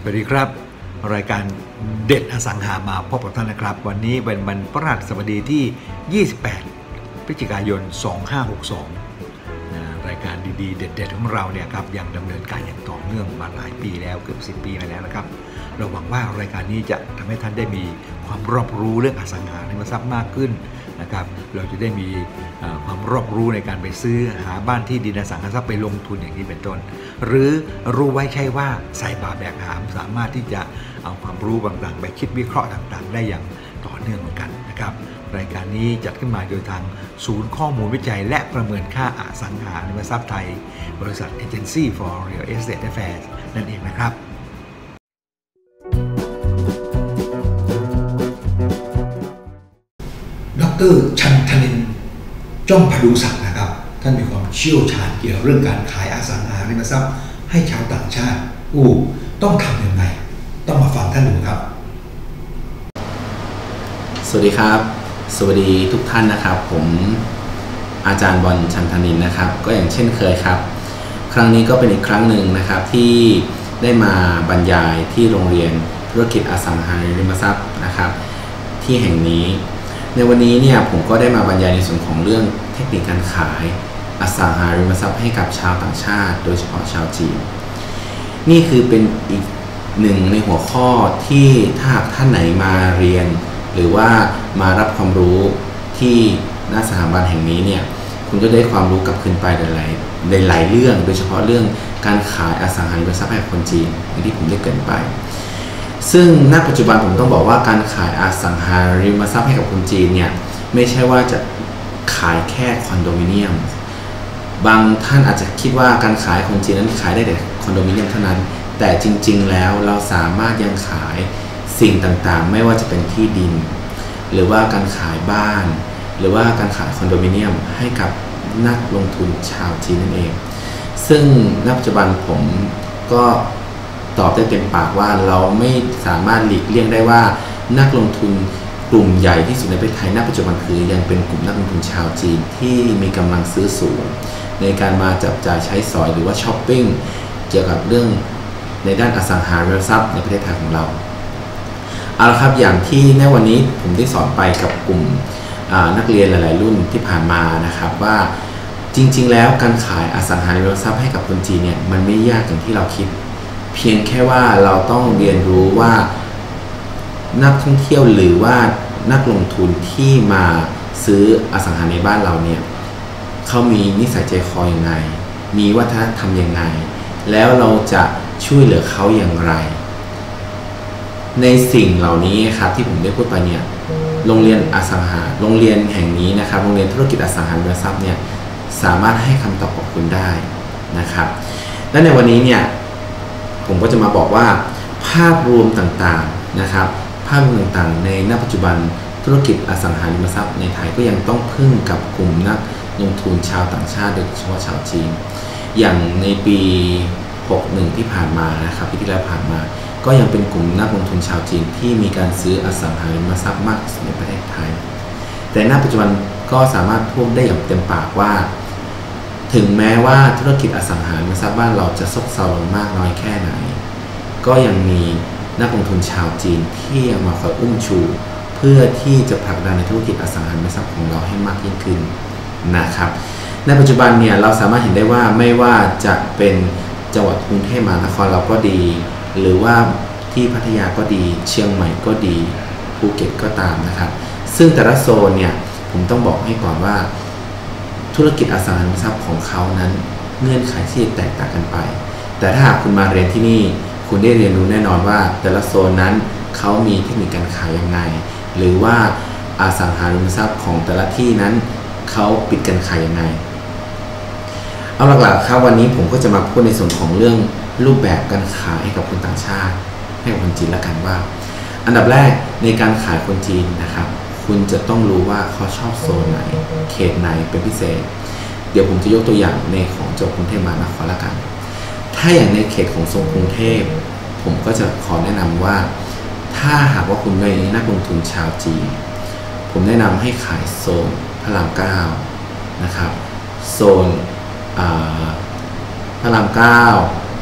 สวัสดีครับรายการเด็ดอสังหามาพบกับท่านนะครับวันนี้เป็นวันพฤหัสบดีที่ 28 พฤศจิกายน 2562รายการดีๆเด็ดๆของเราเนี่ยครับยังดำเนินการอย่างต่อเนื่องมาหลายปีแล้วเกือบ10 ปีมาแล้วนะครับเราหวังว่ารายการนี้จะทำให้ท่านได้มีความรอบรู้เรื่องอสังหาริมทรัพย์มากขึ้นนะครับเราจะได้มีความรอบรู้ในการไปซื้อหาบ้านที่ดินอสังหาริมทรัพย์ไปลงทุนอย่างนี้เป็นต้นหรือรู้ไว้ใช่ว่าใส่บาแบกหามสามารถที่จะเอาความรู้ต่างๆไปคิดวิเคราะห์ต่างๆได้อย่างต่อเนื่องเหมือนกันนะครับรายการนี้จัดขึ้นมาโดยทางศูนย์ข้อมูลวิจัยและประเมินค่าอสังหาริมทรัพย์ไทยบริษัท Agency for Real Estate Affairs นั่นเองนะครับดร.ชันธนินทร์จ้องพดุงศักดิ์นะครับท่านมีความเชี่ยวชาญเกี่ยวเรื่องการขายอสังหาริมทรัพย์ให้ชาวต่างชาติต้องทำยังไงต้องมาฟังท่านดูครับสวัสดีครับสวัสดีทุกท่านนะครับผมอาจารย์บอลชันธนินทร์นะครับก็อย่างเช่นเคยครับครั้งนี้ก็เป็นอีกครั้งหนึ่งนะครับที่ได้มาบรรยายที่โรงเรียนธุรกิจอสังหาริมทรัพย์นะครับที่แห่งนี้ในวันนี้เนี่ยผมก็ได้มาบรรยายในส่วนของเรื่องเทคนิคการขายอสังหาริมทรัพย์ให้กับชาวต่างชาติโดยเฉพาะชาวจีนนี่คือเป็นอีกหนึ่งในหัวข้อที่ถ้าหากท่านไหนมาเรียนหรือว่ามารับความรู้ที่ณสถาบันแห่งนี้เนี่ยคุณก็ได้ความรู้กลับคืนไปหลายเรื่องโดยเฉพาะเรื่องการขายอสังหาริมทรัพย์ให้คนจีนอย่างที่ผมได้เกริ่นไปซึ่งณปัจจุบันผมต้องบอกว่าการขายอสังหาริมทรัพย์ให้กับคนจีนเนี่ยไม่ใช่ว่าจะขายแค่คอนโดมิเนียมบางท่านอาจจะคิดว่าการขายคนจีนนั้นขายได้แต่คอนโดมิเนียมเท่านั้นแต่จริงๆแล้วเราสามารถยังขายสิ่งต่างๆไม่ว่าจะเป็นที่ดินหรือว่าการขายบ้านหรือว่าการขายคอนโดมิเนียมให้กับนักลงทุนชาวจีนนั่นเองซึ่งณปัจจุบันผมก็ตอบได้เต็มปากว่าเราไม่สามารถหลีกเลี่ยงได้ว่านักลงทุนกลุ่มใหญ่ที่สุดในประเทศไทยณปัจจุบันคือยังเป็นกลุ่มนักลงทุนชาวจีนที่มีกำลังซื้อสูงในการมาจับจ่ายใช้สอยหรือว่าช้อปปิ้งเกี่ยวกับเรื่องในด้านอสังหาริมทรัพย์ในประเทศไทยของเราเอาละครับอย่างที่ในวันนี้ผมได้สอนไปกับกลุ่มนักเรียนหลายๆรุ่นที่ผ่านมานะครับว่าจริงๆแล้วการขายอสังหาริมทรัพย์ให้กับคนจีนเนี่ยมันไม่ยากอย่างที่เราคิดเพียงแค่ว่าเราต้องเรียนรู้ว่านักท่องเที่ยวหรือว่านักลงทุนที่มาซื้ออสังหาในบ้านเราเนี่ยเขามีนิสัยใจคออย่างไรมีวัฒนธรรมยังไงแล้วเราจะช่วยเหลือเขาอย่างไรในสิ่งเหล่านี้ครับที่ผมได้พูดไปเนี่ยโรงเรียนแห่งนี้นะครับโรงเรียนธุรกิจอสังหาริมทรัพย์เนี่ยสามารถให้คำตอบกับคุณได้นะครับและในวันนี้เนี่ยผมก็จะมาบอกว่าภาพรวมต่างๆนะครับภาพรวมต่างๆในณปัจจุบันธุรกิจอสังหาริมทรัพย์ในไทยก็ยังต้องพึ่งกับกลุ่มนักลงทุนชาวต่างชาติโดยเฉพาะชาวจีนอย่างในปี61ที่ผ่านมานะครับปีที่แล้วผ่านมาก็ยังเป็นกลุ่มนักลงทุนชาวจีนที่มีการซื้ออสังหาริมทรัพย์มากที่สุดในประเทศไทยแต่ณปัจจุบันก็สามารถพูดได้อย่างเต็มปากว่าถึงแม้ว่าธุรกิจอสังหาริมทรัพย์บ้านเราจะซบเซาลงมากน้อยแค่ไหนก็ยังมีนักลงทุนชาวจีนที่ยังมาคอยอุ้มชูเพื่อที่จะผลักดันในธุรกิจอสังหาริมทรัพย์ของเราให้มากยิ่งขึ้นนะครับในปัจจุบันเนี่ยเราสามารถเห็นได้ว่าไม่ว่าจะเป็นจังหวัดกรุงเทพมหานครเราก็ดีหรือว่าที่พัทยาก็ดีเชียงใหม่ก็ดีภูเก็ตก็ตามนะครับซึ่งแต่ละโซนเนี่ยผมต้องบอกให้ก่อนว่าธุรกิจอสังหาริมทรัพย์ของเขานั้นเงื่อนไขที่แตกต่างกันไปแต่ถ้าหากคุณมาเรียนที่นี่คุณได้เรียนรู้แน่นอนว่าแต่ละโซนนั้นเขามีเทคนิคการขายยังไงหรือว่าอสังหาริมทรัพย์ของแต่ละที่นั้นเขาปิดการขายยังไงเอาหลักๆครับวันนี้ผมก็จะมาพูดในส่วนของเรื่องรูปแบบการขายให้กับคนต่างชาติให้กับคนจีนละกันว่าอันดับแรกในการขายคนจีนนะครับคุณจะต้องรู้ว่าเขาชอบโซนไหนเขตไหนเป็นพิเศษเดี๋ยวผมจะยกตัวอย่างในของจังหวัดกรุงเทพมหานครละกันถ้าอย่างในเขตของโซนกรุงเทพผมก็จะขอแนะนำว่าถ้าหากว่าคุณเป็นนักลงทุนชาวจีนผมแนะนำให้ขายโซนพระราม9นะครับโซนพระราม9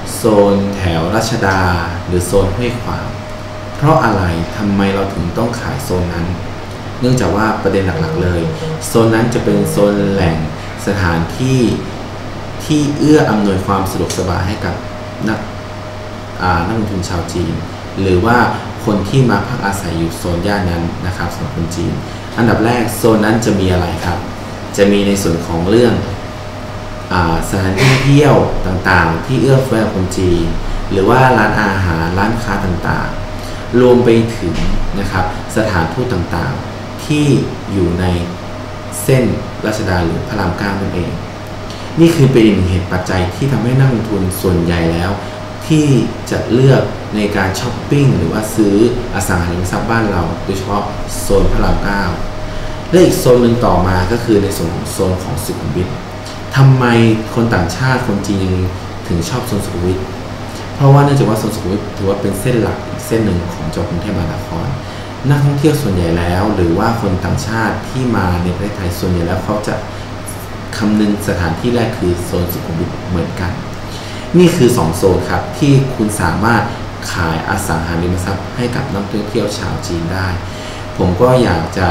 โซนแถวรัชดาหรือโซนห้วยขวางเพราะอะไรทำไมเราถึงต้องขายโซนนั้นเนื่องจากว่าประเด็นหลักๆเลยโซนนั้นจะเป็นโซนแหล่งสถานที่ที่เอื้ออำนวยความสะดวกสบายให้กับนักลงทุนชาวจีนหรือว่าคนที่มาพักอาศัยอยู่โซนย่านนั้นนะครับสำหรับคนจีนอันดับแรกโซนนั้นจะมีอะไรครับจะมีในส่วนของเรื่องสถานที่เที่ยวต่างๆที่เอื้อเฟื้อคนจีนหรือว่าร้านอาหารร้านค้าต่างๆรวมไปถึงนะครับสถานทูตต่างๆที่อยู่ในเส้นรัชดาหรือพระรามเก้านั่นเองนี่คือเป็นอีกเหตุปัจจัยที่ทำให้นักลงทุนส่วนใหญ่แล้วที่จะเลือกในการช้อปปิ้งหรือว่าซื้ออสังหาริมทรัพย์บ้านเราโดยเฉพาะโซนพระรามเก้าและอีกโซนหนึ่งต่อมาก็คือในส่วนของโซนของสุขุมวิททำไมคนต่างชาติคนจีนถึงชอบโซนสุขุมวิทเพราะว่าเนื่องจากว่าโซนสุขุมวิทถือว่าเป็นเส้นหลักอีกเส้นหนึ่งของจังหวัดกรุงเทพมหานครนักท่องเที่ยวส่วนใหญ่แล้วหรือว่าคนต่างชาติที่มาในประเทศไทยส่วนใหญ่แล้วเขาจะคำนึงสถานที่แรกคือโซนสุขุมวิทเหมือนกันนี่คือ2โซนครับที่คุณสามารถขายอสังหาริมทรัพย์ให้กับนักท่องเที่ยวชาวจีนได้ผมก็อยากจะ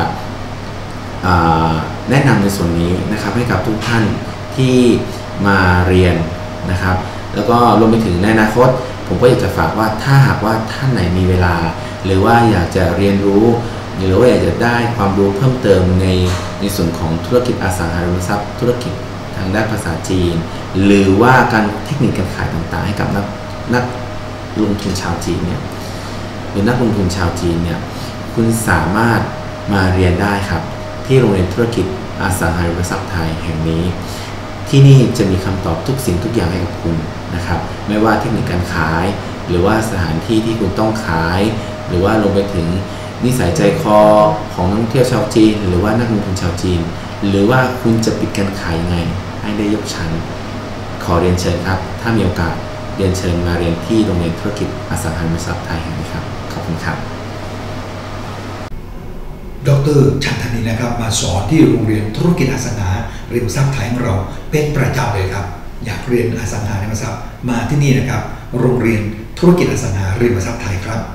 แนะนำในส่วนนี้นะครับให้กับทุกท่านที่มาเรียนนะครับแล้วก็รวมไปถึงในอนาคตผมก็อยากจะฝากว่าถ้าหากว่าท่านไหนมีเวลาหรือว่าอยากจะเรียนรู้หรือว่าอยากจะได้ความรู้เพิ่มเติมในส่วนของธุรกิจอสังหาริมทรัพย์ธุรกิจทางด้านภาษาจีนหรือว่าการเทคนิคการขายต่างๆให้กับนักลงทุนชาวจีนเนี่ยหรือนักลงทุนชาวจีนเนี่ยคุณสามารถมาเรียนได้ครับที่โรงเรียนธุรกิจอสังหาริมทรัพย์ไทยแห่งนี้ที่นี่จะมีคำตอบทุกสิ่งทุกอย่างให้กับคุณนะครับไม่ว่าเทคนิคการขายหรือว่าสถานที่ที่คุณต้องขายหรือว่าลงไปถึงนิสัยใจคอของนักท่องเที่ยวชาวจีนหรือว่านักลงทุนชาวจีนหรือว่าคุณจะปิดการขายยังไงให้ได้ยกชั้นขอเรียนเชิญครับถ้ามีโอกาสเรียนเชิญมาเรียนที่โรงเรียนธุรกิจอสังหาริมทรัพย์ไทยแห่งนี้ครับขอบคุณครับดร.ชันธนินนะครับมาสอนที่โรงเรียนธุรกิจอสังหาริมทรัพย์ไทยของเราเป็นประจำเลยครับอยากเรียนอสังหาริมทรัพย์มาที่นี่นะครับโรงเรียนธุรกิจอสังหาริมทรัพย์ไทยครับ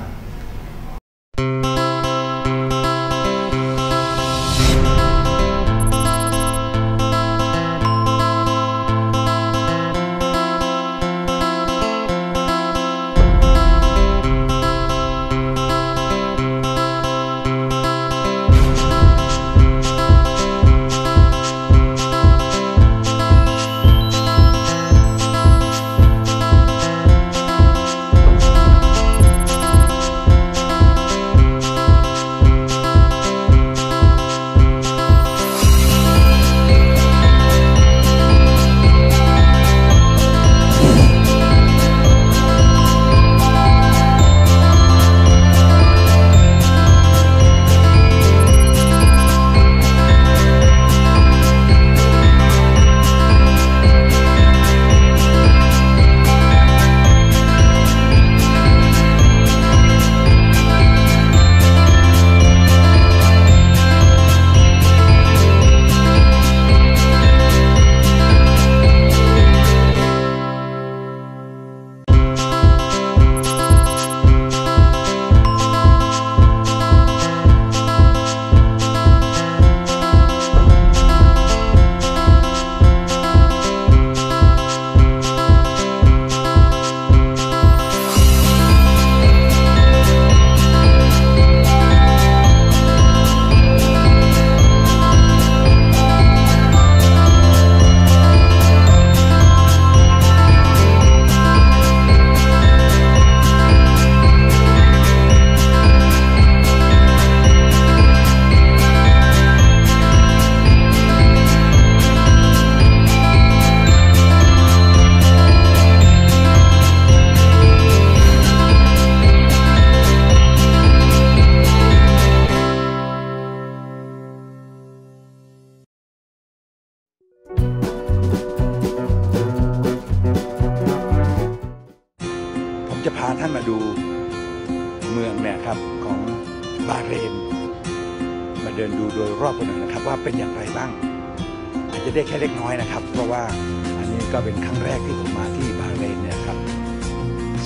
จะพาท่านมาดูเมืองเนี่ยครับของบาห์เรนมาเดินดูโดยรอบกันหน่อยนะครับว่าเป็นอย่างไรบ้างอาจจะได้แค่เล็กน้อยนะครับเพราะว่าอันนี้ก็เป็นครั้งแรกที่ผมมาที่บาห์เรนเนี่ยครับ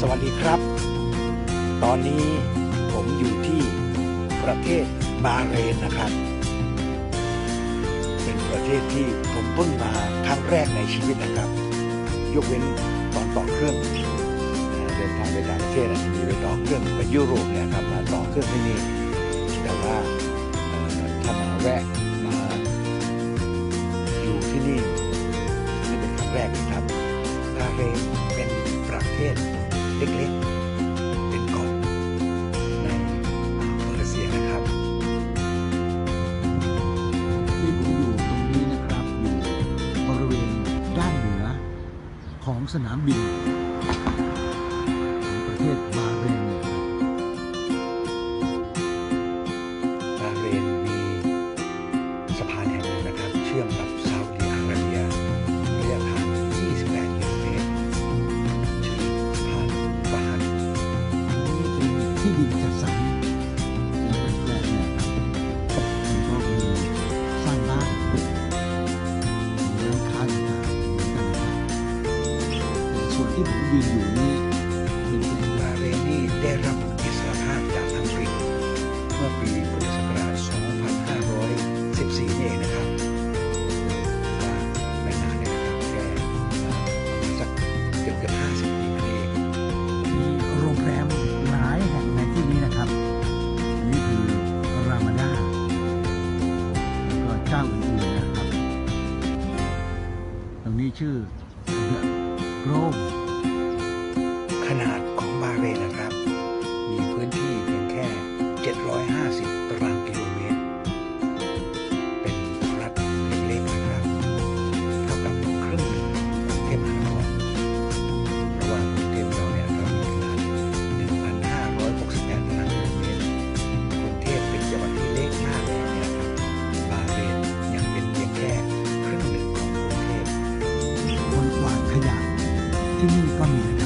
สวัสดีครับตอนนี้ผมอยู่ที่ประเทศบาห์เรนนะครับเป็นประเทศที่ผมเพิ่งมาครั้งแรกในชีวิตนะครับยกเว้นตอนต่อเครื่องเดินทางไปต่างประเทศมีไปต่อเครื่องไปยุโรปเนี่ยครับมาต่อเครื่องที่นี่แต่ว่าถ้ามาแวะมาอยู่ที่นี่เป็นครั้งแรกนะครับบาห์เรนเป็นประเทศเล็กๆเป็นเกาะในเปอร์เซียนะครับที่ผมอยู่ตรงนี้นะครับอยู่บริเวณด้านเหนือของสนามบินของประเทศบาห์เรนเนี่ยบาห์เรนมีสะพานแห่งหนึ่งนะครับเชื่อมกับซาอุดิอาระเบียระยะทาง 28 กิโลเมตรชื่อสะพานบาฮันนี่เป็นที่ดินจัดสรรในแรกๆนะครับมันก็มีสร้างบ้านมีร้านค้าต่างๆเหมือนกันนะครับแต่ส่วนที่ผมยืนอยู่นี่เป็นแปลงบาห์เรนนี่ได้รับอิสรภาพจากอังกฤษเมื่อปีพุทธศักราช 2514 นี่เองนะครับว่าไม่นานเลยนะครับแค่ประมาณสักเกือบ50 ปีนั่นเองมีโรงแรมหลายแห่งในที่นี้นะครับนี่คือรามาดาแล้วก็เจ้าอื่นๆนะครับตรงนี้ชื่อเดอะโกรฟขนาดของบาห์เรนนะครับมีพื้นที่เพียงแค่ 750 ตารางกิโลเมตรเป็นรัฐเล็กๆนะครับเท่ากับครึ่งหนึ่งของกรุงเทพมหานครเพราะว่ากรุงเทพเราเนี่ยเรามีขนาด 1,568 ตารางกิโลเมตรกรุงเทพเป็นจังหวัดที่เล็กมากเลยเนี่ยครับบาห์เรนยังเป็นเพียงแค่ครึ่งหนึ่งของกรุงเทพคนกวาดขยะที่นี่ก็มีนะครับ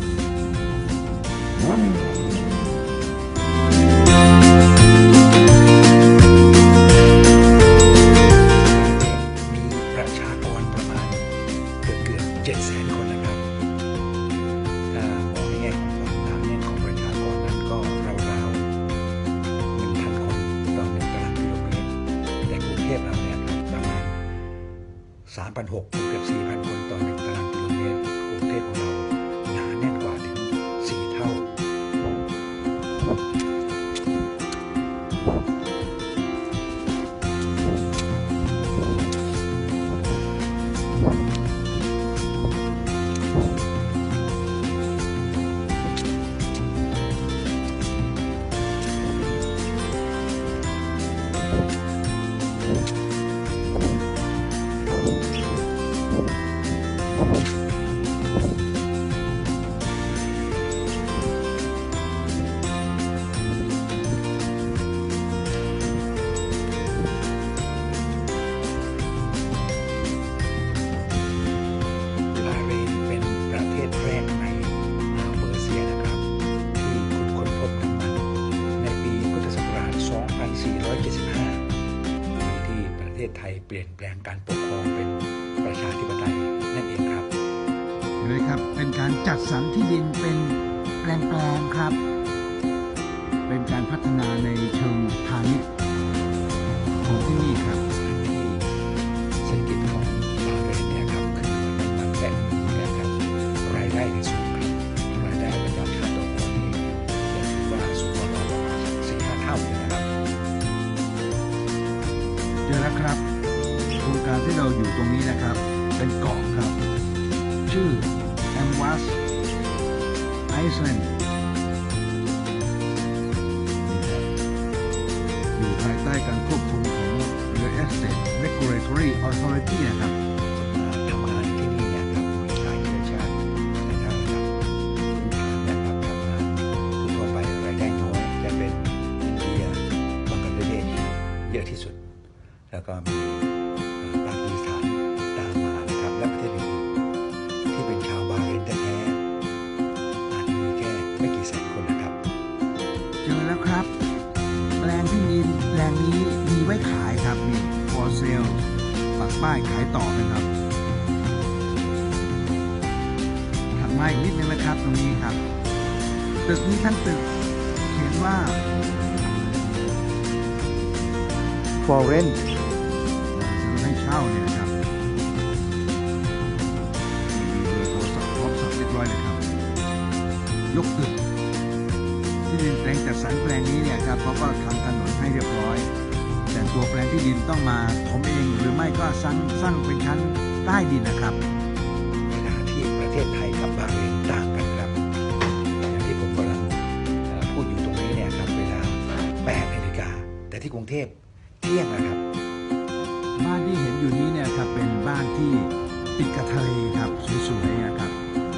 มีประชากรประมาณเกือบ 700,000 คนนะครับถ้ามองในแง่ของความหนาแน่นของประชากรนั้นก็ราวๆ 1,000 คนต่อ 1 ตารางกิโลเมตรแต่กรุงเทพเราเนี่ยครับประมาณ 3,600 เกือบ 4,000 คนต่อ 1 ตารางกิโลเมตรกรุงเทพของเราหนาแน่นกว่าถึง 4 เท่าไทยเปลี่ยนแปลงการปกครองเป็นประชาธิปไตยนั่นเองครับเห็นไหมครับเป็นการจัดสรรที่ดินเป็นแปลงๆครับเป็นการพัฒนาในเชิงพาณิชย์ของที่นี่ครับที่เศรษฐกิจของบาห์เรนเนี่ยครับคือมันแบ่งเนี่ยครับรายได้สูงครับรายได้ประชาชนต่อคนนี่ถือว่าสูงกว่าเราประมาณ 4-5 เท่าเลยนะครับเจอแล้วครับโครงการที่เราอยู่ตรงนี้นะครับเป็นเกาะครับชื่อแอมวัสไอซ์แลนด์อยู่ภายใต้การควบคุมของ Real Estate Regulatory Authority นะครับทำงานที่นี่เนี่ยครับมีหลายเชื้อชาตินะครับพื้นฐานนะครับทำงานทั่วไปรายได้น้อยจะเป็นอินเดียบังกลาเทศเยอะที่สุดแล้วก็มีปากีสถานตามมานะครับและประเทศอื่นที่เป็นชาวบาห์เรนแท้ๆอาจมีแค่ไม่กี่แสนคนนะครับเจอแล้วครับแปลงที่มีแปลงนี้มีไว้ขายครับนี่ for sale ปักป้ายขายต่อนะครับถัดมาอีกนิดนึงนะครับตรงนี้ครับตึกนี้ทั้งตึกเขียนว่า for rent สำหรับให้เช่าเนี่ยนะครับมีเบอร์โทรศัพท์พร้อมสับเรียบร้อยเลยครับยกตึกที่ดินแปลงจัดสรรแปลงนี้เนี่ยครับเขาก็ทำถนนให้เรียบร้อยแต่ตัวแปลงที่ดินต้องมาถมเองหรือไม่ก็สร้างเป็นชั้นใต้ดินนะครับในขณะที่ประเทศไทยกับบาห์เรนต่างกันครับอย่างที่ผมกำลังพูดอยู่ตรงนี้เนี่ยครับเวลา 8 นาฬิกาแต่ที่กรุงเทพเที่ยงนะครับบ้านที่เห็นอยู่นี้เนี่ยครับเป็นบ้านที่ติดกับทะเลครับสวยๆนะครับ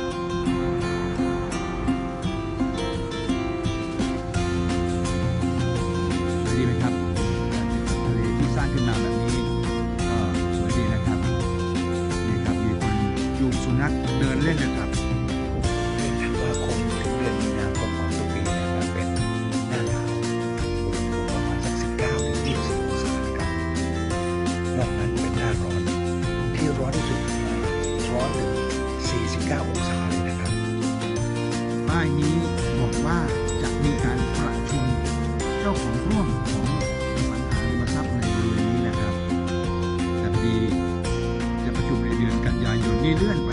สวยดีไหมครับทะเลที่สร้างขึ้นมาแบบนี้ก็สวยดีนะครับนี่ครับมีคนจูงสุนัขเดินเล่นนะครับเดือนธันวาคมถึงเดือนมีนาคมของทุกปีนะครับเป็นหน้าหนาวอุณหภูมิประมาณสัก 19 ถึง 24 องศานะครับนอกนั้นเป็นหน้าร้อนที่ร้อนที่สุดร้อนถึง 49 องศาเลยนะครับป้ายนี้บอกว่าจะมีการประชุมเจ้าของร่วมของอสังหาริมทรัพย์ในบริเวณนี้นะครับแต่พอดีจะประชุมในเดือนกันยายนนี้เลื่อนไป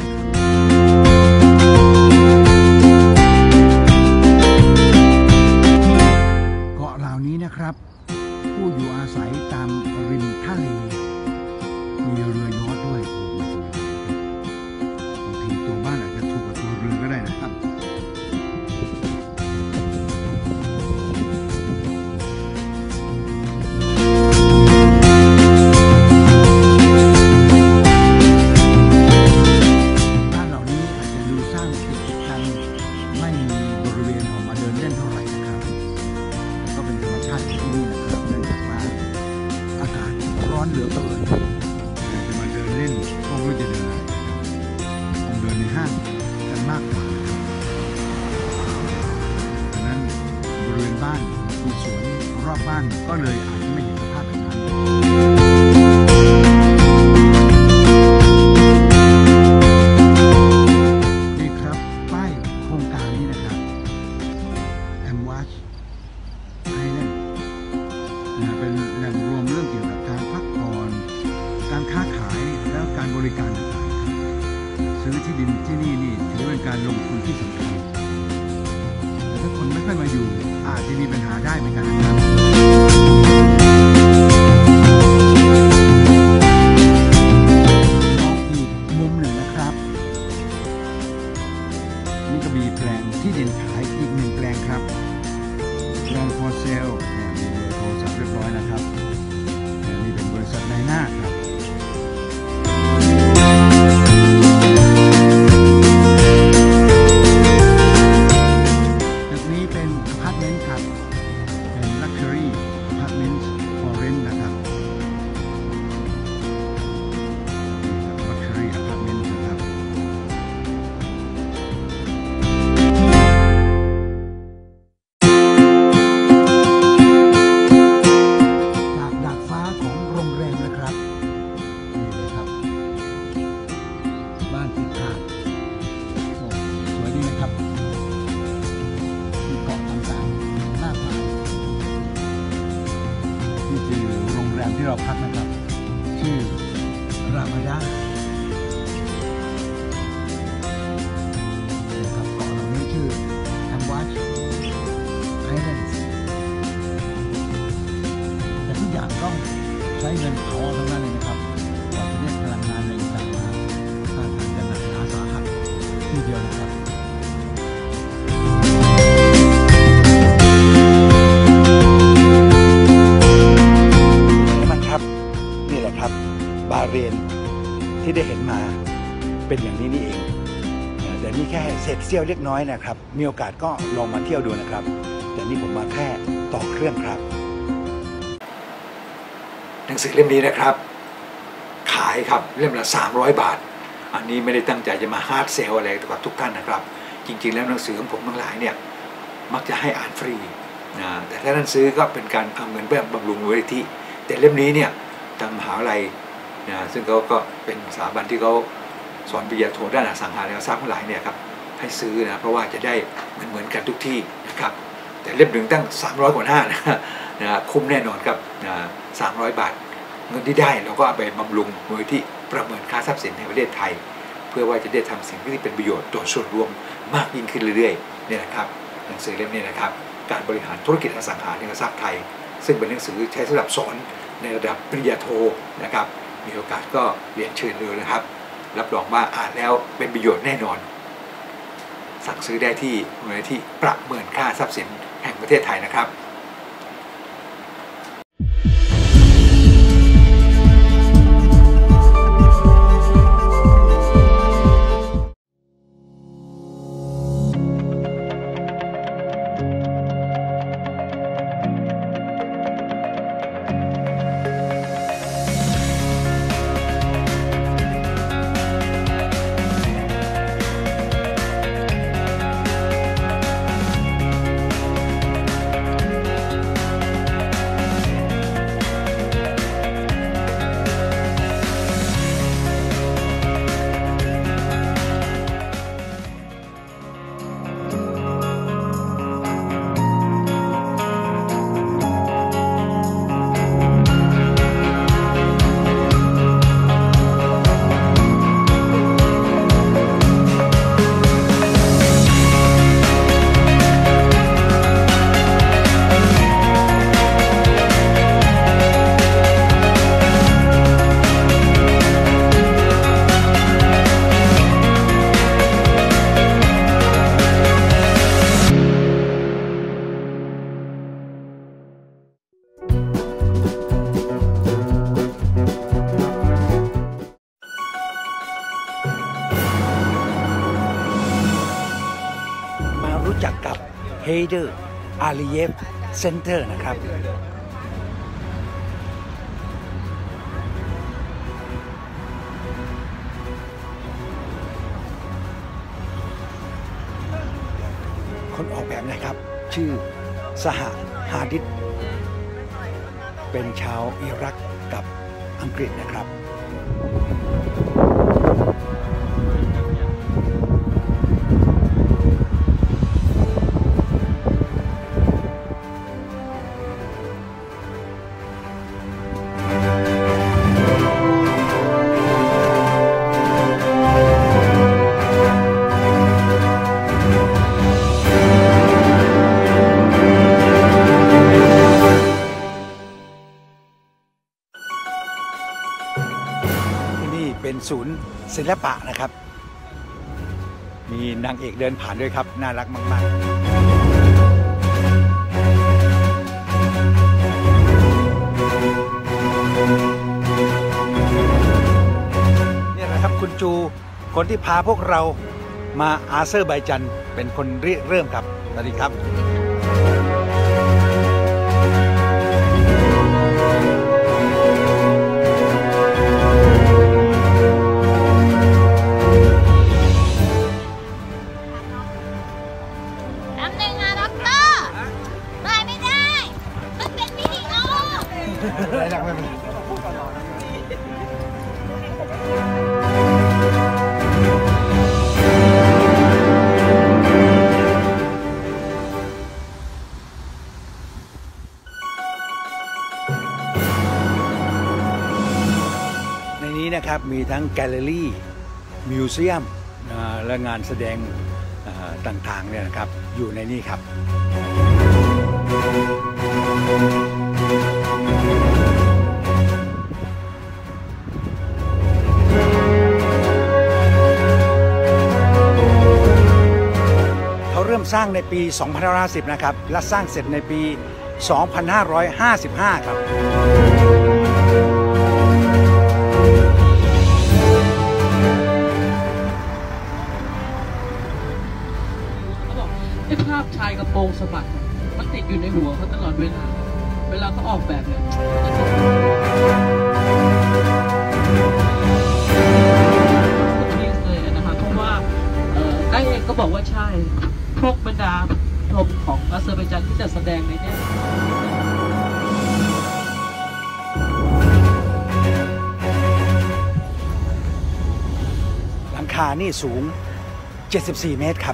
เกาะเหล่านี้นะครับผู้อยู่อาศัยตามริมทะเลมีเรือยอชต์ด้วยบางทีตัวบ้านอาจจะถูกกับตัวเรือก็ได้นะครับเหลือเกินจะมาเดินเล่นก็ไม่รู้จะเดินอะไรคงเดินในห้างกันมากกว่าดังนั้นบริเวณบ้านมีสวนรอบบ้านก็เลยอาจจะไม่เห็นสภาพแบบนั้นนี่ครับป้ายโครงการนี้นะครับ Amwatch Island เป็นแหล่งรวมเรื่องเกี่ยวกับการพักผ่อนการค้าขายและการบริการต่างๆซื้อที่ดินที่นี่ถือเป็นการลงทุนที่สำคัญแต่ถ้าคนไม่ค่อยมาอยู่อาจจะมีปัญหาได้เหมือนกันนะครับมองอีกมุมหนึ่งนะครับนี่ก็มีแปลงที่ดินขายอีก1 แปลงครับแปลง for sale มีเบอร์โทรศัพท์เรียบร้อยนะครับนี่เป็นบริษัทนายหน้าครับตึกนี้เป็นอพาร์ตเมนต์ครับเป็น Luxury Apartment for Rent นะครับ Luxury Apartment นะครับดาดฟ้าของโรงแรมนะครับนี่เลยครับบ้านติดหาดสวยดีนะครับมีเกาะต่างๆน่าถ่ายนี่คือโรงแรมที่เราพักนะครับชื่อรามาดานะครับเกาะเหล่านี้ชื่อ Amwatch Islands แต่ทุกอย่างต้องใช้เงินเผาทั้งนั้นเลยนะครับกว่าจะได้พลังงานในการมาท่าทางจะหนักหนาสาหัสทีเดียวนะครับครับนี่แหละครับบาห์เรนที่ได้เห็นมาเป็นอย่างนี้นี่เองแต่นี่แค่เศษเสี้ยวเล็กน้อยนะครับมีโอกาสก็ลองมาเที่ยวดูนะครับแต่นี่ผมมาแค่ต่อเครื่องครับหนังสือเล่มนี้นะครับขายครับเล่มละ300 บาทอันนี้ไม่ได้ตั้งใจจะมาฮาร์ดเซลอะไรกับทุกท่านนะครับจริงๆแล้วหนังสือของผมทั้งหลายเนี่ยมักจะให้อ่านฟรีนะแต่ถ้าท่านซื้อก็เป็นการเอาเงินไปบำรุงมูลนิธิแต่เล่มนี้เนี่ยทางมหาวิทยาลัยนะซึ่งเขาก็เป็นสถาบันที่เขาสอนปริญญาโทด้านอสังหาริมทรัพย์ทั้งหลายเนี่ยครับให้ซื้อนะเพราะว่าจะได้เหมือนกันทุกที่นะครับแต่เล่มหนึ่งตั้ง300 กว่าหน้านะคุ้มแน่นอนครับ300 บาทเงินที่ได้เราก็เอาไปบำรุงมูลนิธิประเมินค่าทรัพย์สินแห่งประเทศไทยเพื่อว่าจะได้ทำสิ่งที่เป็นประโยชน์ต่อส่วนรวมมากยิ่งขึ้นเรื่อยๆเนี่ยนะครับหนังสือเล่มนี้นะครับการบริหารธุรกิจอสังหาริมทรัพย์ไทยซึ่งเป็นหนังสือใช้สำหรับสอนในระดับปริญญาโทนะครับมีโอกาสก็เรียนเชิญเลยนะครับรับรองว่าอ่านแล้วเป็นประโยชน์แน่นอนสั่งซื้อได้ที่มูลนิธิประเมินค่าทรัพย์สินแห่งประเทศไทยนะครับรู้จักกับ Haider Aliyev Center นะครับคนออกแบบนะครับชื่อสหฮาดิษเป็นชาวอิรักกับอังกฤษนะครับเป็นศูนย์ศิลปะนะครับมีนางเอกเดินผ่านด้วยครับน่ารักมากๆนี่นะครับคุณจูคนที่พาพวกเรามาอาเซอร์ไบจันเป็นคนเริ่มครับสวัสดีครับในนี้นะครับมีทั้งแกลเลอรี่มิวเซียมและงานแสดงต่างๆเนี่ยนะครับอยู่ในนี้ครับเขาเริ่มสร้างในปี 2550 นะครับและสร้างเสร็จในปี 2555 ครับภาพชายกระโปรงสะบัดมันติดอยู่ในหัวเขาตลอดเวลาเขาออกแบบเนี่ยเลยนะคะเพราะว่าไอ้เองก็บอกว่าใช่พวกบรรดาชมของอาเซอร์ไบจานที่จะแสดงในนี้หลังคานี่สูง 74 เมตรครับ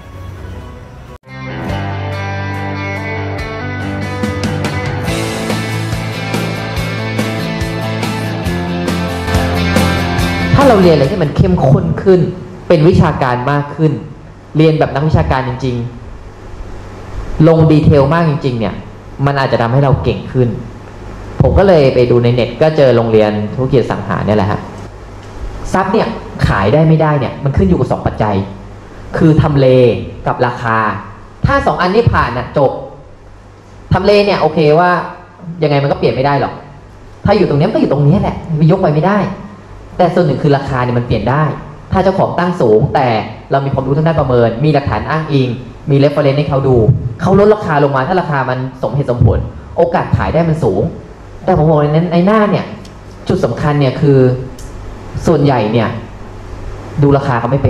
ถ้าเราเรียนอะไรที่มันเข้มข้นขึ้นเป็นวิชาการมากขึ้นเรียนแบบนักวิชาการจริงๆลงดีเทลมากจริงๆเนี่ยมันอาจจะทำให้เราเก่งขึ้นผมก็เลยไปดูในเน็ตก็เจอโรงเรียนธุรกิจสังหารเนี่ยแหละฮะทรัพย์เนี่ยขายได้ไม่ได้เนี่ยมันขึ้นอยู่กับ2 ปัจจัยคือทำเลกับราคาถ้า2 อันนี้ผ่านนะจบทำเลเนี่ยโอเคว่ายังไงมันก็เปลี่ยนไม่ได้หรอกถ้าอยู่ตรงนี้มันก็อยู่ตรงนี้แหละยกไปไม่ได้แต่ส่วนหนึ่งคือราคาเนี่ยมันเปลี่ยนได้ถ้าเจ้าของตั้งสูงแต่เรามีความรู้ทางด้านประเมินมีหลักฐานอ้างอิงมีเรฟเฟอเรนซ์ให้เขาดูเขาลดราคาลงมาถ้าราคามันสมเหตุสมผลโอกาสขายได้มันสูงแต่ผมบอกในหน้าเนี่ยจุดสำคัญเนี่ยคือส่วนใหญ่เนี่ยดูราคาเขาไม่เป็น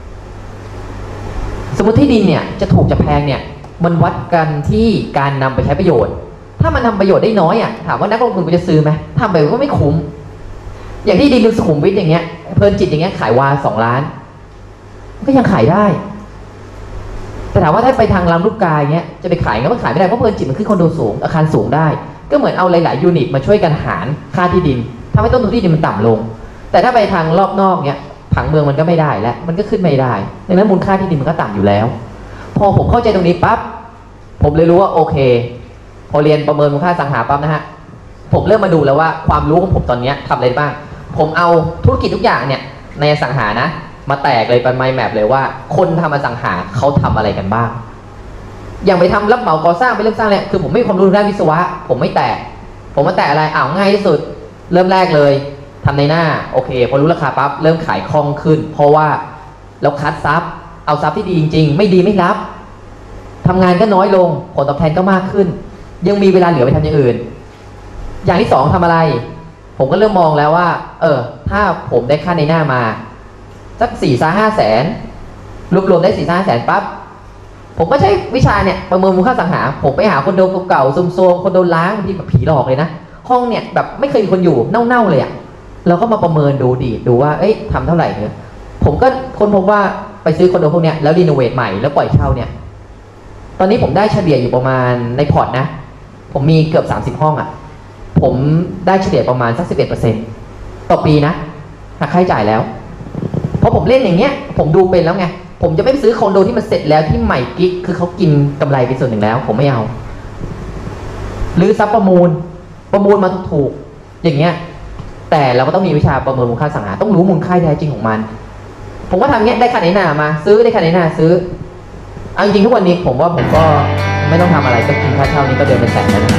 สมมติที่ดินเนี่ยจะถูกจะแพงเนี่ยมันวัดกันที่การนำไปใช้ประโยชน์ถ้ามันทำประโยชน์ได้น้อยอ่ะถามว่านักลงทุนจะซื้อไหมทำไปก็ไม่คุ้มอย่างที่ดินสุขุมวิทอย่างเงี้ยเพลินจิตอย่างเงี้ยขายวา2 ล้านก็ยังขายได้แต่ถามว่าถ้าไปทางลำลูกกาอย่างเงี้ยจะไปขายก็มันขายไม่ได้เพราะเพลินจิตมันขึ้นคอนโดสูงอาคารสูงได้ก็เหมือนเอาหลายๆยูนิตมาช่วยกันหารค่าที่ดินทำให้ต้นทุนที่ดินมันต่ำลงแต่ถ้าไปทางรอบนอกเนี้ยผังเมืองมันก็ไม่ได้และมันก็ขึ้นไม่ได้ดังนั้นมูลค่าที่ดินมันก็ต่ำอยู่แล้วพอผมเข้าใจตรงนี้ปั๊บผมเลยรู้ว่าโอเคพอเรียนประเมินมูลค่าสังหาปั๊บนะฮะผมเริ่มมาดูแล้วว่าความรู้ของผมตอนนี้ทำอะไรบ้างผมเอาธุรกิจทุกอย่างเนี่ยในอสังหานะมาแตกเลยเป็นไมล์แมปเลยว่าคนทำอสังหาเขาทำอะไรกันบ้างอย่างไปทำรับเหมาก่อสร้างไปเริ่มสร้างเนี่ยคือผมไม่มีความรู้ด้านวิศวะผมไม่แตะผมมาแตะอะไรง่ายที่สุดเริ่มแรกเลยทำในหน้าโอเคพอรู้ราคาปั๊บเริ่มขายคล่องขึ้นเพราะว่าเราคัดซับเอาซับที่ดีจริงๆไม่ดีไม่รับทำงานก็น้อยลงผลตอบแทนก็มากขึ้นยังมีเวลาเหลือไปทำอย่างอื่นอย่างที่2ทำอะไรผมก็เริ่มมองแล้วว่าถ้าผมได้ค่าในหน้ามาสัก4-5 แสนรวมๆได้4-5 แสนปั๊บผมก็ใช้วิชาเนี่ยประเมินมูลค่าสังหาผมไปหาคอนโดเก่าๆซุมๆคอนโดล้างที่แบบผีหลอกเลยนะห้องเนี่ยแบบไม่เคยมีคนอยู่เน่าๆเลยอ่ะเราก็มาประเมินดูว่าทำเท่าไหร่เนี่ยผมก็ค้นพบว่าไปซื้อคอนโดพวกเนี้ยแล้วรีโนเวทใหม่แล้วปล่อยเช่าเนี่ยตอนนี้ผมได้เฉลี่ยอยู่ประมาณในพอร์ตนะผมมีเกือบ30 ห้องอ่ะผมได้เฉลี่ยประมาณสัก 11% ต่อปีนะหักค่าใช้จ่ายแล้วเพราะผมเล่นอย่างเงี้ยผมดูเป็นแล้วไงผมจะไม่ไปซื้อคอนโดที่มันเสร็จแล้วที่ใหม่กิ๊กคือเขากินกำไรไปส่วนหนึ่งแล้วผมไม่เอาหรือซับประมูลมาถูกๆอย่างเงี้ยแต่เราก็ต้องมีวิชาประเมินมูลค่าสังหาต้องรู้มูลค่าแท้จริงของมันผมก็ทำเงี้ยได้ค่าในหน้ามาซื้อได้ค่าในหน้าซื้อเอาจริงทุกวันนี้ผมว่าผมก็ไม่ต้องทำอะไรก็กินค่าเช่านี้ก็เดือนเป็นแสนแล้วนะ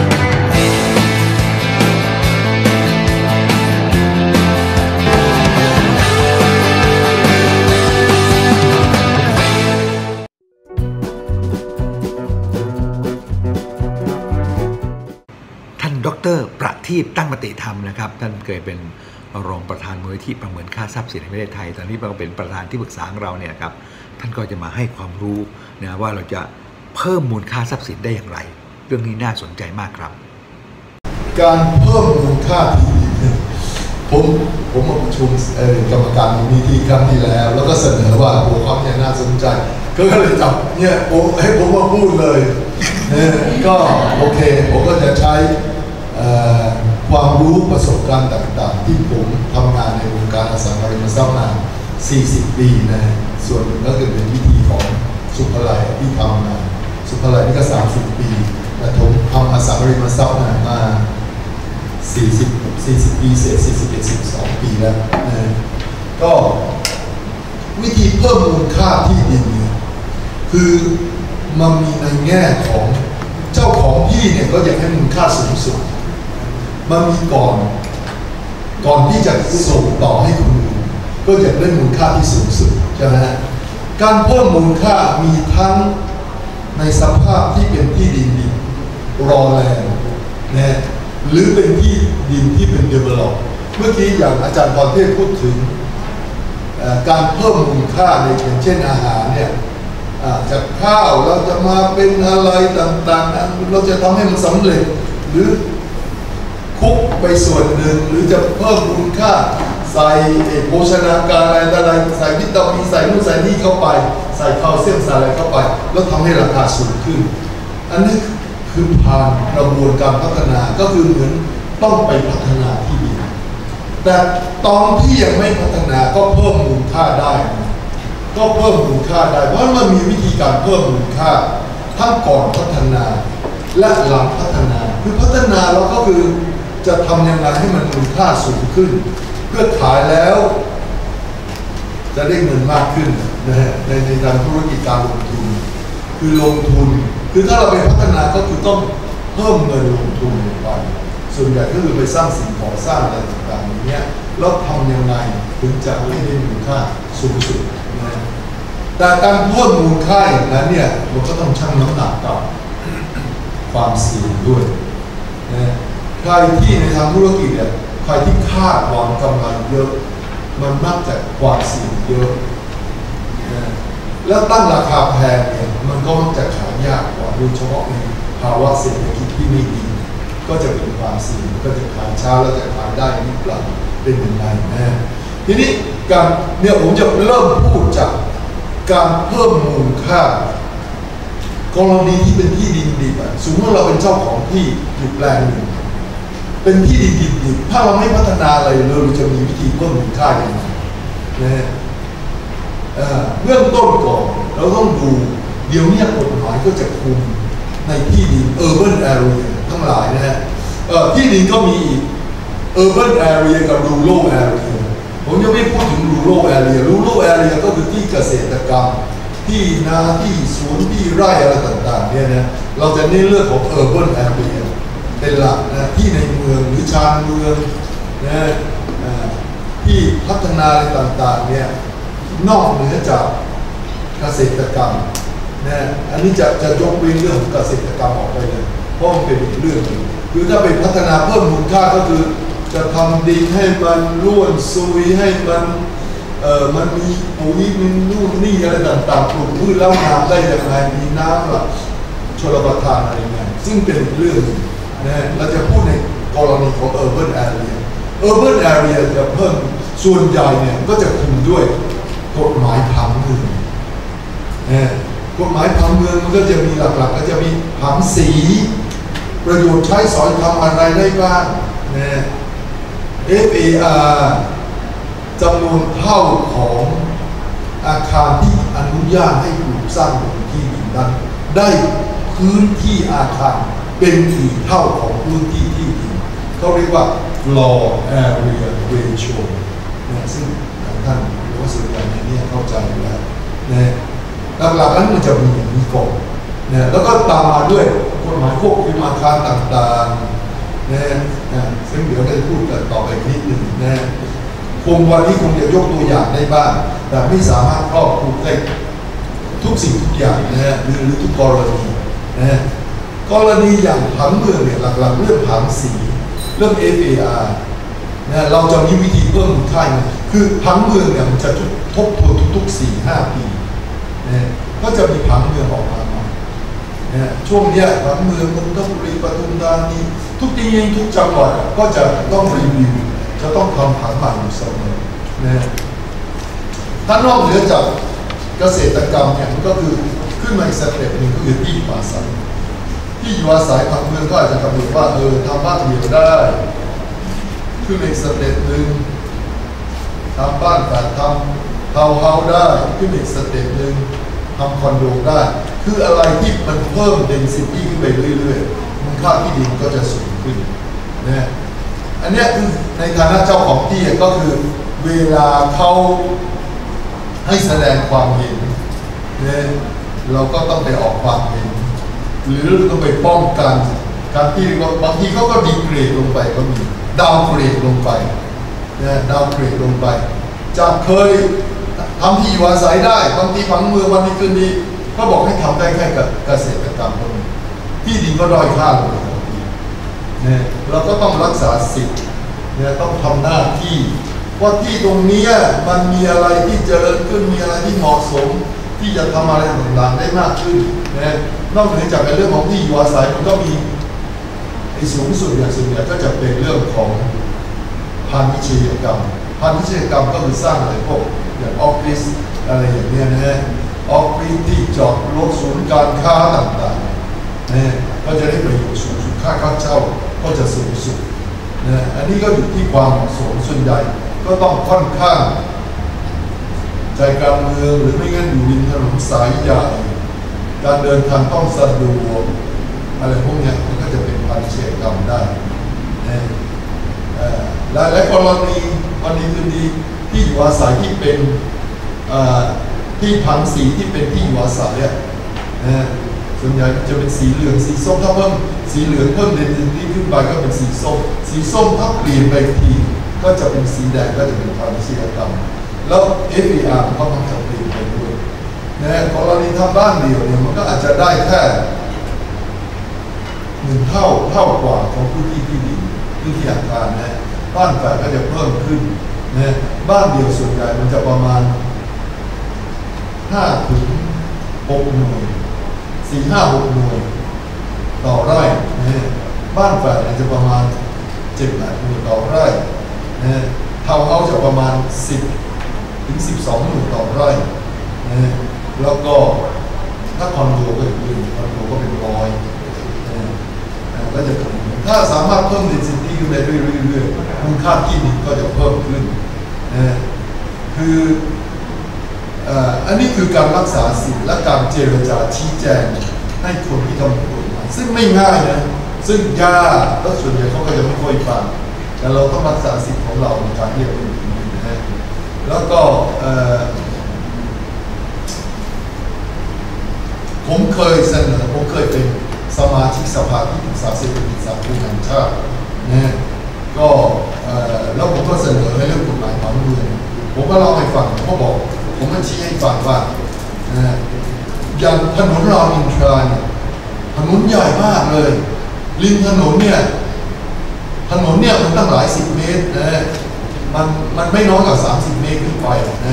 ดร.ประทีปตั้งมติธรรมนะครับท่านเคยเป็นรองประธานมูลนิธิประเมินค่าทรัพย์สินแห่งประเทศไทยตอนนี้เป็นประธานที่ปรึกษาของเราเนี่ยครับท่านก็จะมาให้ความรู้นะว่าเราจะเพิ่มมูลค่าทรัพย์สินได้อย่างไรเรื่องนี้น่าสนใจมากครับการเพิ่มมูลค่าที่ดินผมมาประชุมกรรมการมูลนิธิครั้งที่แล้วก็เสนอว่าหัวข้อนี้น่าสนใจก็เลยจับเนี่ยให้ผมมาพูดเลยก็โอเคผมก็จะใช้ความรู้ประสบการณ์ต่างๆที่ผมทำงานในวงการอสังหาริมทรัพย์มา40 ปีนะส่วนหนึ่งก็คือเป็นวิธีของสุภไลที่ทำมาสุภไลนี่ก็30 ปีแต่ผมทำอสังหาริมทรัพย์มา40 ปีเศษ41-42 ปีแล้วนะก็วิธีเพิ่มมูลค่าที่ดินเนี่ยคือมันมีในแง่ของเจ้าของที่เนี่ยก็อยากให้มูลค่าสูงสุดมันมีก่อนที่จะส่งต่อให้คนอื่นก็อยากได้มูลค่าที่สูงสุดใช่ไหมฮะการเพิ่มมูลค่ามีทั้งในสภาพที่เป็นที่ดินรอแลนด์นะหรือเป็นที่ดินที่เป็น develop เมื่อกี้อย่างอาจารย์พรเทพพูดถึงการเพิ่มมูลค่าในอย่างเช่นอาหารเนี่ยจากข้าวเราจะมาเป็นอะไรต่างๆเราจะทำให้มันสำเร็จหรือคุกไปส่วนหนึ่งหรือจะเพิ่มมูลค่าใส่ใส่โภชนาการอะไรใส่วิตามินใส่นู่นใส่นี่เข้าไปใส่แคลเซียมใส่อะไรเข้าไปแล้วทำให้ราคาสูงขึ้นอันนี้คือผ่านกระบวนการพัฒนาก็คือเหมือนต้องไปพัฒนาที่ดินแต่ตอนที่ยังไม่พัฒนาก็เพิ่มมูลค่าได้ก็เพิ่มมูลค่าได้เพราะมันมีวิธีการเพิ่มมูลค่าทั้งก่อนพัฒนาและหลังพัฒนาคือพัฒนาแล้วก็คือจะทำยังไงให้มันมูลค่าสูงขึ้นเพื่อขายแล้วจะได้เงินมากขึ้นนะฮะในทางธุรกิจการลงทุนคือลงทุนคือถ้าเราไปพัฒนาก็คือต้องเพิ่มเงินลงทุนลงไปส่วนใหญ่ก็คือไปสร้างสิ่งก่อสร้างอะไรต่างๆอย่างเงี้ยแล้วทำยังไงถึงจะให้ได้มูลค่าสูงสุดนะแต่การเพิ่มมูลค่าอย่างนั้นเนี่ยมันก็ต้องชั่งน้ำหนักกับความเสี่ยงด้วยนะใครที่ในทางธุรกิจเนี่ยใครที่คาดหวังกำไรเยอะมันมักจะความเสี่ยงเยอะนะแล้วตั้งราคาแพงเนี่ยมันก็มักจะขายยากกว่าโดยเฉพาะในภาวะเศรษฐกิจที่ไม่ดีก็จะเป็นความเสี่ยงก็จะขายช้าแล้วจะขายได้หรือเปล่าเป็นยังไงนะทีนี้การเนี่ยผมจะเริ่มพูดจากการเพิ่มมูลค่ากรณีที่เป็นที่ดินดิบสมมติว่าเราเป็นเจ้าของที่อยู่แปลงหนึ่งเป็นที่ดินดิบถ้าเราไม่พัฒนาอะไรเลยเราจะมีวิธีเพิ่มมูลค่าอย่างไรนะเบื้องต้นก่อนเราต้องดูเดี๋ยวนี้กฎหมายก็จะคุมในที่ดิน urban area ทั้งหลายนะฮะที่ดินก็มี urban area กับ rural area ผมยังไม่พูดถึง rural area rural area ก็คือที่เกษตรกรรมที่นาที่สวนที่ไร่อะไรต่างๆเนี่ยนะเราจะเน้นเรื่องของ urban area เป็นหลักนะที่ในเมืองหรือชานเมืองนะที่พัฒนาอะไรต่างๆเนี่ยนอกเหนือจากเกษตรกรรมนะอันนี้จะยกเว้นเรื่องเกษตรกรรมออกไปเลยเพราะมันเป็นอีกเรื่องนึงคือถ้าไปพัฒนาเพิ่มมูลค่าก็คือจะทำดินให้มันร่วนซุยให้มันมีปุ๋ยมีนู่นนี่อะไรต่างๆปลูกพืชแล้วน้ำได้อย่างไรมีน้ำหลักชลประทานอะไรเงี้ยซึ่งเป็นเรื่องนะเราจะพูดในกรณีของ urban area urban area จะเพิ่มส่วนใหญ่เนี่ยก็จะคุมด้วยกฎหมายผังเมืองกฎหมายผังเมืองมันก็จะมีหลักๆก็จะมีผังสีประโยชน์ใช้สอยทำอะไรได้บ้างนะ FAR จำนวนเท่าของอาคารที่อนุญาตให้ปลูกสร้างบนที่ดินนั้นได้พื้นที่อาคารเป็นกี่เท่าของพื้นที่ที่ดินเขาเรียกว่า floor area ratio นะซึ่งท่านหรือว่าส่วนใหญ่ในนี้เข้าใจอยู่แล้วนะหลักๆนั้นมันจะมีอย่างนี้ก่อนนะแล้วก็ตามมาด้วยกฎหมายควบคุมอาคารต่างๆนะซึ่งเดี๋ยวได้พูดกันต่อไปนิดหนึ่งนะวันนี้คงจะยกตัวอย่างได้บ้างแต่ไม่สามารถครอบคลุมได้ทุกสิ่งทุกอย่างนะฮะหรือทุกกรณีนะกรณีอย่างผังเมืองเนี่ยหลักๆเรื่องผังสีเรื่อง FAR นะเราจะมีวิธีเพิ่มมูลค่าคือผังเมืองเนี่ยมันจะทบทวนทุกๆ 4-5 ปีนะก็จะมีผังเมืองออกมานะช่วงนี้ผังเมืองนนทบุรีปทุมธานีทุกที่ทุกจังหวัดก็จะต้องรีวิวจะต้องทำผังใหม่อยู่เสมอนะถ้านอกเหนือจากเกษตรกรรมเนี่ยมันก็คือขึ้นมาอีกสเต็ปหนึ่งก็คือที่อยู่อาศัยที่อยู่อาศัยผังเมืองก็อาจจะกำหนดว่าทำบ้านเดี่ยวได้ขึ้นอีกสเต็ปหนึ่งทำบ้านแต่ทำทาวน์เฮาส์ได้ขึ้นอีกสเต็ปหนึ่งทำคอนโดได้คืออะไรที่มันเพิ่มเดนซิตี้ขึ้นไปเรื่อยๆมูลค่าที่ดินก็จะสูงขึ้นนะอันนี้คือในฐานะเจ้าของที่ก็คือเวลาเขาให้แสดงความเห็นเนี่ยเราก็ต้องไปออกความเห็นหรือต้องไปป้องกันการที่บางทีเขาก็ดีเกรดลงไปก็มีดาวเกรดลงไปเนี่ยดาวเกรดลงไปจากเคยทำที่อยู่อาศัยได้บางทีผังเมืองวันนี้คืนนี้ก็บอกให้ทำได้แค่กับเกษตรกรรมคนที่ดินก็ด้อยค่าลงเนี่ยเราก็ต้องรักษาสิทธิ์เนี่ยต้องทำหน้าที่ว่าที่ตรงนี้มันมีอะไรที่เจริญขึ้นมีอะไรที่เหมาะสมที่จะทำอะไรต่างๆได้มากขึ้นนะนอกเหนือจากเรื่องของที่อยู่อาศัยมันก็มีในสูงสุดอย่างสุดเนี่ยก็จะเป็นเรื่องของพาณิชยกรรมพาณิชยกรรมก็คือสร้างอะไรพวกอย่างออฟฟิศอะไรอย่างเงี้ยนะฮะออฟฟิศที่จอดรถศูนย์การค้าต่างๆนะก็จะได้ประโยชน์สูงสุดค่าเช่าก็จะสูงสุดนะอันนี้ก็อยู่ที่ความเหมาะสมส่วนใหญ่ก็ต้องค่อนข้างใจกลางเมืองหรือไม่งั้นอยู่ริมถนนสายใหญ่การเดินทางต้องสะดวกอะไรพวกนี้มันก็จะเป็นพาณิชยกรรมได้นะหลายกรณีคือดีที่อยู่อาศัยที่เป็นที่ผังสีที่เป็นที่อยู่อาศัยนะส่วนใหญ่จะเป็นสีเหลืองสีส้มถ้าเพิ่มสีเหลืองเพิ่มเดนซิตี้ขึ้นไปก็เป็นสีส้มถ้าเปลี่ยนไปทีก็จะเป็นสีแดงก็จะเป็นพาณิชยกรรมแล้ว FER ก็ต้องจะเปลี่ยนไปด้วยนะกรณีทำบ้านเดี่ยวเนี่ยมันก็อาจจะได้แค่1 เท่ากว่าของพื้นที่ที่ดินพื้นที่อาคารนะบ้านแฝดก็จะเพิ่มขึ้นนะบ้านเดี่ยวส่วนใหญ่มันจะประมาณ5 ถึง 6 หน่วย4-5-6 หน่วยต่อไร่นะบ้านแฝดจะประมาณ7-8 หน่วยต่อไร่นะทาวน์เฮาส์จะประมาณ10 ถึง 12 หน่วยต่อไร่นะแล้วก็ถ้าคอนโดก็อื่นคอนโดก็เป็น100นะก็จะถ้าสามารถเพิ่ม density ขึ้นไปเรื่อยๆมูลค่าที่ดินก็จะเพิ่มขึ้นนะคืออันนี้คือการรักษาสิทธิและการเจรจาชี้แจงให้คนที่ทำกฎหมายซึ่งไม่ง่ายนะซึ่งยากและส่วนใหญ่เขาก็จะไม่ค่อยฟังแต่เราต้องรักษาสิทธิของเราในการที่จะเป็นนะแล้วก็ผมเคยเสนอผมเคยเป็นสมาชิกสภาที่ปรึกษาเศรษฐกิจสังคมแห่งชาตินะก็แล้วผมก็เสนอในเรื่องกฎหมายผังเมืองผมก็เล่าให้ฟังเขาบอกผมก็ชี้ให้ฟังว่าอย่างถนนรามอินทราเนี่ยถนนใหญ่มากเลยริมถนนเนี่ยมันตั้งหลาย10 เมตรนะมันไม่น้อยกว่า30 เมตรขึ้นไปนะ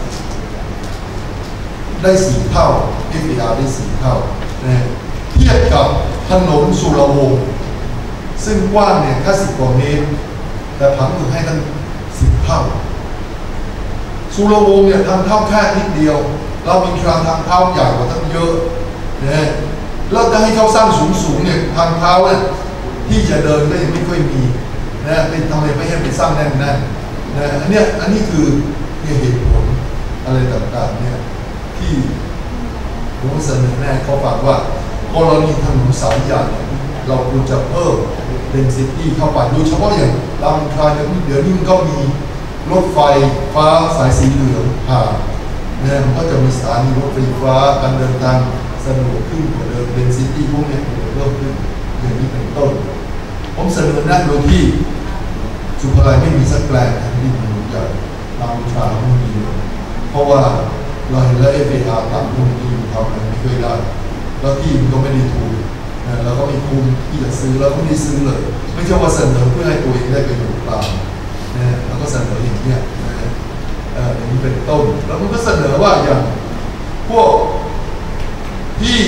ได้4 เท่า FER ได้4 เท่านะเทียบกับถนนสุรวงศ์ซึ่งกว้างเนี่ยแค่10 กว่าเมตรแต่ผังเมืองให้ตั้ง10 เท่าสุรวงศ์เนี่ยทางเท้าแค่นิดเดียวเรามีทางเท้าใหญ่กว่าตั้งเยอะนะแล้วจะให้เขาสร้างสูงเนี่ยทางเท้าเนี่ยที่จะเดินก็ยังไม่ค่อยมีนะเป็นทำไมไม่ให้ไปสร้างแน่นนะอันนี้คือเหตุผลอะไรต่างๆเนี่ยที่ผมเสนอแน่เขาฝากว่ากรณีถนนสายใหญ่เราควรจะเพิ่มdensityเข้าไปโดยเฉพาะอย่างรามอินทราเดี๋ยวนี้มันก็มีรถไฟฟ้าสายสีเหลืองผ่านเนี่ยมันก็จะมีสถานีรถไฟฟ้าการเดินทางสะดวกขึ้นกว่าเดิมdensityพวกนี้เพิ่มขึ้นอย่างนี้เป็นต้นผมเสนอแนะโดยที่สุภาลัยไม่มีสักแปลงที่มันใหญ่รามอินทราไม่มีเพราะว่าเราเห็นแล้วFER ต่ำพวกนี้ทำอะไรไม่เคยได้แล้วที่มันก็ไม่ได้ถูกเราก็มีคุ้มที่จะซื้อแล้วก็ไม่ได้ซื้อเลยไม่ใช่ว่าเสนอเพื่อให้ตัวเองได้ประโยชน์เปล่าแล้วก็เสนออย่างนี้อย่างนี้เป็นต้นแล้วมันก็เสนอว่าอย่างพวกที่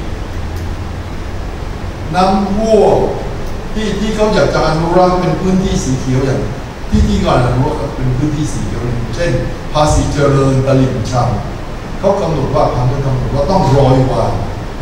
น้ำท่วมที่เขาอยากจะอนุรักษ์เป็นพื้นที่สีเขียวอย่างที่ก่อนอนุรักษ์เป็นพื้นที่สีเขียวเช่นภาษีเจริญตลิ่งชันเขากำหนดว่าผังเมืองกำหนดว่าต้อง100 วา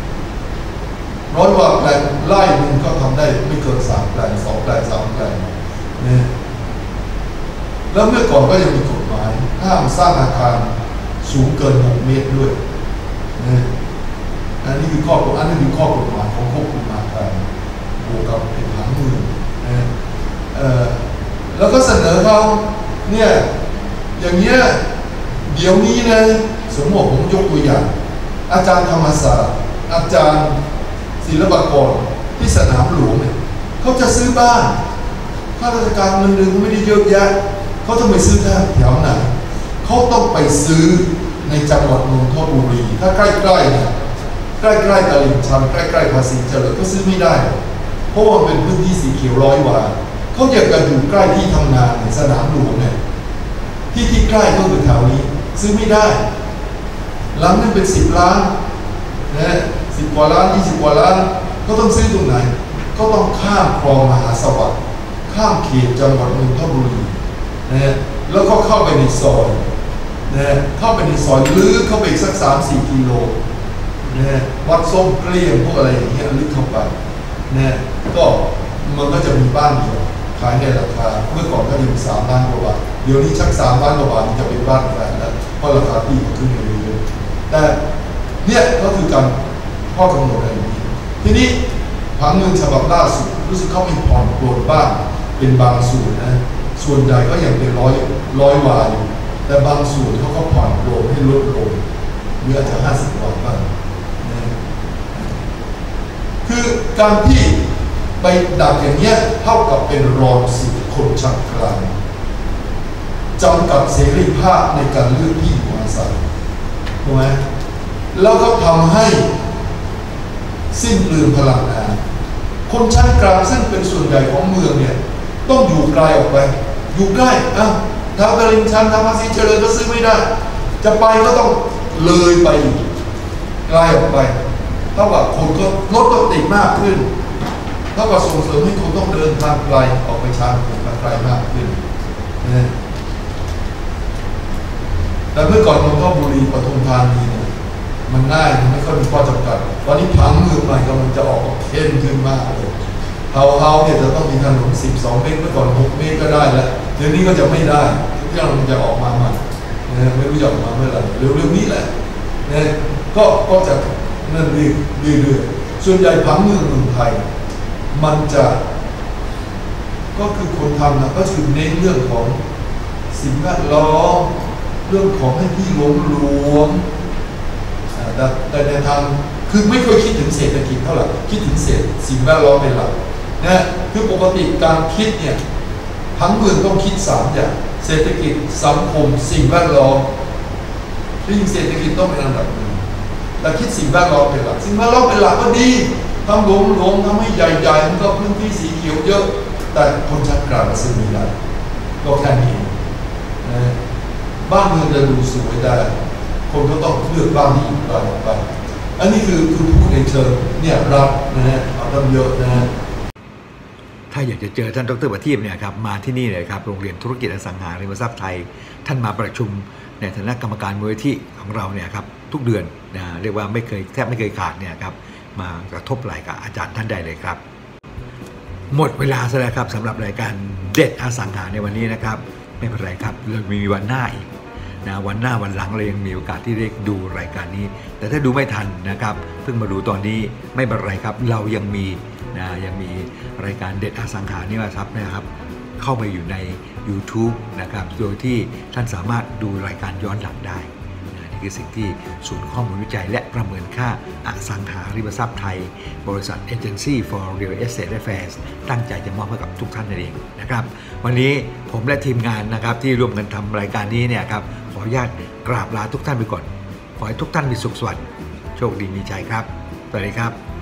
แปลงไร่หนึ่งก็ทำได้ไม่เกิน3 แปลง 2 แปลง 3 แปลงเนี่ยแล้วเมื่อก่อนก็ยังมีกฎหมายห้ามสร้างอาคารสูงเกิน6 เมตรด้วยเนี่ยอันนี้คือข้อกฎหมายของควบคุมอาคารบวกกับเป็นผังเมืองแล้วก็เสนอเขาเนี่ยอย่างเงี้ยเดี๋ยวนี้นะสมมติผมยกตัวอย่างอาจารย์ธรรมศาสตร์อาจารย์ศิลปากรที่สนามหลวงเนี่ยเขาจะซื้อบ้านข้าราชการเงินเดือนไม่ได้เยอะแยะเขาต้องไปซื้อแถวไหนเขาต้องไปซื้อในจังหวัดนนทบุรีถ้าใกล้ๆเนี่ยใกล้ๆตลิ่งชันใกล้ๆภาษีเจริญก็ซื้อไม่ได้เพราะว่าเป็นพื้นที่สีเขียว100 วาเขาอยากจะอยู่ใกล้ที่ทำงานในสนามหลวงเนี่ยที่ใกล้ก็คือแถวนี้ซื้อไม่ได้หลังนึงเป็น10 ล้านนะ10 กว่าล้าน20 กว่าล้านก็ต้องซื้อตรงไหนก็ต้องข้ามคลองมหาสวัสดิ์ข้ามเขตจังหวัดนนทบุรีนะแล้วก็เข้าไปในซอยนะเข้าไปในซอยลึกเข้าไปอีกสัก3-4 กิโลนะวัดส้มเกลี้ยงพวกอะไรอย่างเงี้ยลึกเข้าไปนะก็มันก็จะมีบ้านเดียวขายในราคาเมื่อก่อนก็อยู่3 ล้านกว่าบาทเดี๋ยวนี้ชัก3 ล้านกว่าบาทจะเป็นบ้านแฟนแล้วเพราะราคาที่ขึ้นเรื่อยๆแต่เนี่ยก็คือการข้อกำหนดอะไรนี้ทีนี้ผังเมืองฉบับล่าสุดรู้สึกเขามีผ่อนปลนบ้างเป็นบางส่วนนะส่วนใหญ่ก็ยังเป็นร้อยวาอยู่แต่บางส่วนเขาก็ผ่อนปลนให้ลดลงเหลือจะ50 วันบ้างนะคือการที่ไปดักอย่างเงี้ยเท่ากับเป็นรอนสิทธิคนชั้นกลางจำกัดเสรีภาพในการเลือกที่อยู่อาศัยถูกไหมแล้วก็ทำให้สิ้นเปลืองพลังงานคนชั้นกลางซึ่งเป็นส่วนใหญ่ของเมืองเนี่ยต้องอยู่ไกลออกไปอยู่ใกล้ถ้าตลิ่งชันทำภาษีเจริญก็ซื้อไม่ได้จะไปก็ต้องเลยไปไกลออกไปเท่ากับคนก็รถก็ติดมากขึ้นเท่ากับส่งเสริมให้คนต้องเดินทางไกลออกไปชานเมืองไกลมากขึ้นแต่เมื่อก่อนนนทบุรีปทุมธานีเนี่ยมันง่ายมันไม่ค่อยมีข้อจำกัดตอนนี้ผังเมืองใหม่กำลังจะออกเข้มขึ้นมากเลยเฮาเนี่ยจะต้องมีถนน12 เมตรเมื่อก่อน6 เมตรก็ได้แล้วเดี๋ยวนี้ก็จะไม่ได้ทุกอย่างมันจะออกมาใหม่ไม่รู้จะออกมาเมื่อไหร่เร็วๆนี้แหละก็จะนั่นเรื่อยๆส่วนใหญ่ผังเมืองไทยมันจะก็คือคนทำนะก็คือเน้นเรื่องของสิ่งแวดล้อมเรื่องของให้ที่หลวมแต่ในทางคือไม่เคยคิดถึงเศรษฐกิจเท่าไหร่คิดถึงสิ่งแวดล้อมเป็นหลักนะคือปกติการคิดเนี่ยทั้งเมืองต้องคิด3 อย่างเศรษฐกิจสังคมสิ่งแวดล้อมที่เศรษฐกิจต้องเป็นอันดับหนึ่งแต่คิดสิ่งแวดล้อมเป็นหลักสิ่งแวดล้อมเป็นหลักก็ดีทำหลวมทำให้ใหญ่ๆมันก็พื้นที่สีเขียวเยอะแต่คนชั้นกลางซื้อไม่ได้ก็แค่นี้นะบ้านเมืองจะดูสวยได้คนก็ต้องเลือกบ้านที่อยู่ไกลออกไปอันนี้คือพูดในเชิงเนี่ยรัฐนะฮะเอาทำเยอะนะฮะถ้าอยากจะเจอท่านดร.ประทีปเนี่ยครับมาที่นี่เลยครับโรงเรียนธุรกิจอสังหาริมทรัพย์ไทยท่านมาประชุมในฐานะกรรมการมูลนิธิของเราเนี่ยครับทุกเดือนนะเรียกว่าแทบไม่เคยขาดเนี่ยครับมากระทบไหล่กับอาจารย์ท่านใดเลยครับหมดเวลาซะแล้วครับสำหรับรายการเด็ดอสังหาในวันนี้นะครับไม่เป็นไรครับเรามีวันหน้าอีกนะวันหน้าวันหลังเรายังมีโอกาสที่ได้ดูรายการนี้แต่ถ้าดูไม่ทันนะครับเพิ่งมาดูตอนนี้ไม่เป็นไรครับเรายังมีรายการเด็ดอสังหาริมทรัพย์นะครับเข้าไปอยู่ใน YouTube นะครับโดยที่ท่านสามารถดูรายการย้อนหลังได้นี่คือสิ่งที่ศูนย์ข้อมูลวิจัยและประเมินค่าอสังหาริมทรัพย์ไทยบริษัท Agency for Real Estate Affairs ตั้งใจจะมอบให้กับทุกท่านนั่นเองนะครับวันนี้ผมและทีมงานนะครับที่ร่วมกันทำรายการนี้เนี่ยครับขออนุญาตกราบลาทุกท่านไปก่อนขอให้ทุกท่านมีสุขสวัสดิ์โชคดีมีชัยครับสวัสดีครับ